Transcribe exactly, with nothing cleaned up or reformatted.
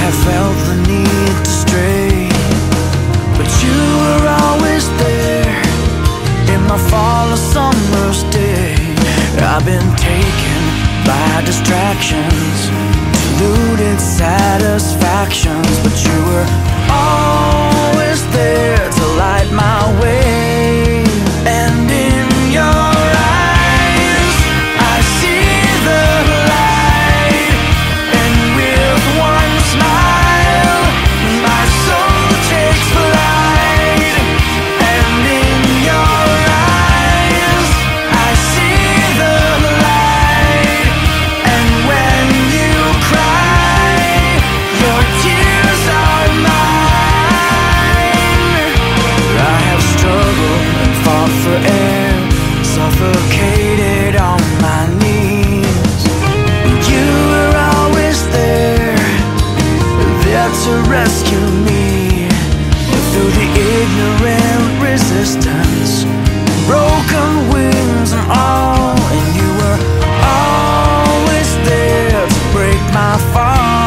have felt the need to stray, but you were always there in my fall or summer's day. I've been taken by distractions, deluded satisfactions, but you were always there to light my way. And in your eyes I see the light, and with one smile my soul takes flight. And in your eyes I see the light, and when you cry, your tears are mine. I have struggled and fought for air, suffocated on my knees. You were always there, there to rescue me through the ignorant resistance, broken wings and all. And you were always there to break my fall.